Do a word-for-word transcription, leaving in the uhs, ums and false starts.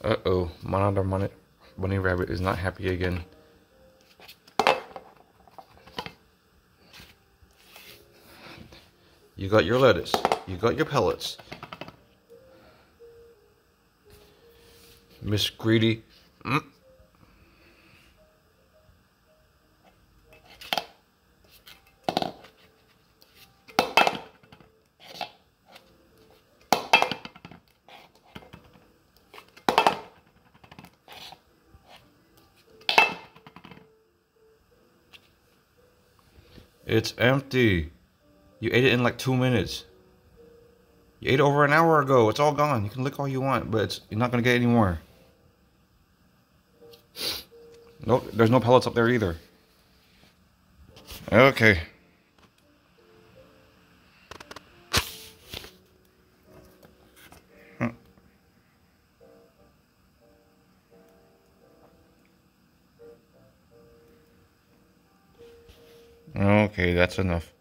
Uh-oh, Monitor Money, Bunny Rabbit is not happy again. You got your lettuce. You got your pellets. Miss Greedy. Mm. It's empty. You ate it in like two minutes. You ate it over an hour ago. It's all gone. You can lick all you want, but it's, you're not going to get any more. Nope, there's no pellets up there either. Okay. Huh. Okay, that's enough.